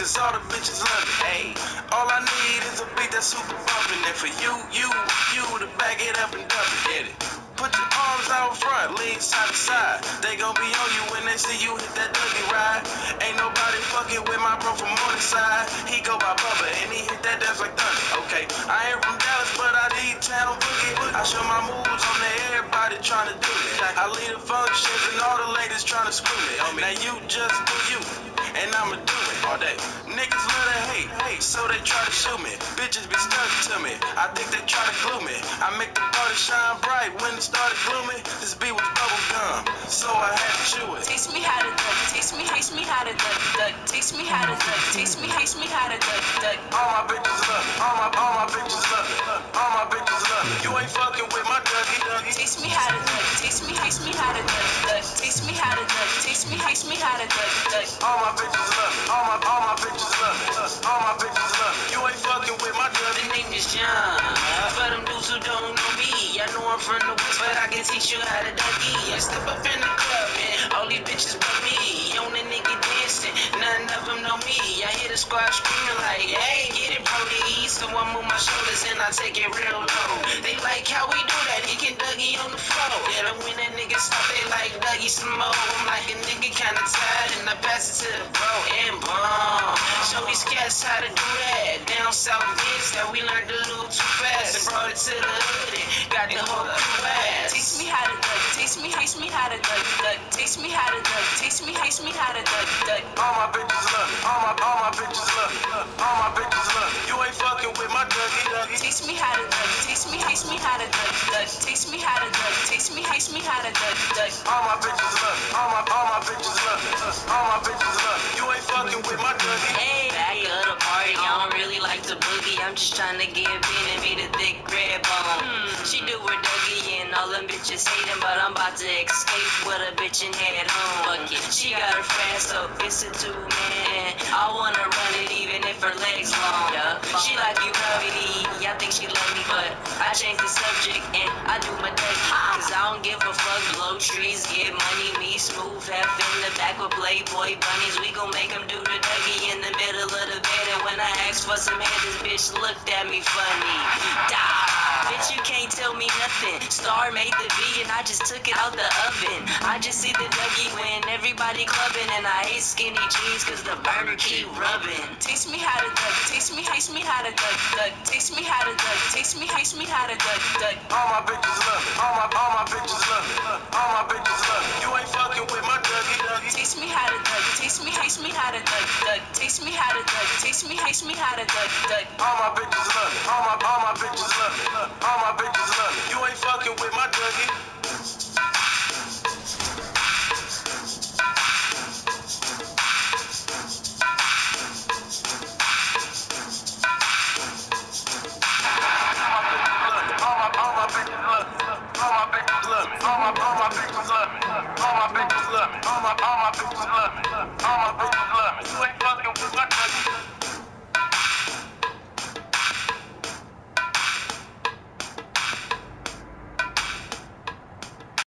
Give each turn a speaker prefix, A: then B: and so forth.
A: cause all the bitches love me. Hey, all I need is a beat that's super bumpin'. And for you to back it up and dump it. Get it. Put your arms out front, lean side to side. They gon' be on you when they see you hit that Dougie ride. Ain't nobody fucking with my bro from Morningside. He go by Bubba and he hit that dance like thunder. Okay, I ain't from Dallas, but I need town boogie. I show my moves on there, everybody tryna do it. I lead the functions and all the ladies tryna screw me. Now you just do you, and I'ma do it all day. Niggas love to hate, so they try to shoot me. Bitches be stuck to me, I think they try to glue me. I make the party shine bright when it started gloomy. This beat was bubble gum, so I had to chew it.
B: Teach me how to duck, teach me how to duck, teach me how to duck, teach me how to duck.
A: All my bitches love me, all my bitches love me, all my bitches love me. You ain't fucking with my Dougie.
B: Teach me how to duck, teach me how to duck, teach me how to duck, teach me how to duck.
A: All my bitches love me, all my bitches love me, all my bitches love me. You ain't fucking with my Dougie.
C: The name is John. For them dudes who don't know me, I know I'm from the West, but I can teach you how to Dougie. I step up in the club and all these bitches but me. On the nigga dancing, none of them know me. I hear the squad screaming like, hey, get it, Brody. So I move my shoulders and I take it real low. They like how we do that, he can Dougie on the floor. And when that nigga stop, they like Dougie some more. I'm like a nigga kinda tired and I pass it to the bro and bomb. Show these cats how to do that. Down south is that we learned a little too fast and brought it to the hood and got the whole crew ass.
B: Teach me how to duck, teach me how to duck, teach me how to duck, teach me how to duck.
A: All my bitches love me, all my bitches love me, all my bitches love me. You ain't fucking with my Dougie.
B: Teach me how to duck, teach me how to duck, teach me how to duck, teach me how to duck.
A: All my bitches love me, all my bitches love me, all my bitches love me. You ain't fucking with my Dougie.
C: Hey, back of the party, I don't really like to boogie. I'm just trying to give in and be the thick red bone. She do her Dougie and all them bitches hating, but I'm about to escape with a bitch and head home. Fuck it, she got her friends, so it's a two-man. I wanna run it even if her legs long. She like you heavy, I think she love me, but I change the subject and I do my Dougie. Cause I don't give a fuck, blow trees, get money, me smooth, half in the back with Playboy bunnies. We gon' make them do the Dougie in the middle of the bed. And when I asked for some head, this bitch looked at me funny. Bitch, you can't tell me nothing. Star made the beat and I just took it out the oven. I just see the Dougie when everybody clubbing, and I hate skinny jeans cause the burner keep rubbing.
B: Teach me how to duck, teach me how to duck, teach me how to duck, teach me how to duck.
A: All my bitches love me, all my bitches love me, all my bitches love me. You ain't fucking with my Dougie.
B: Teach me how to duck, teach me how to duck, teach me how to duck, teach me how to duck.
A: All my bitches love me, all my bitches love me, all my bitches love me. You ain't fucking with my Dougie. All my bitches love me. All my bitches love me. All my bitches love me. You ain't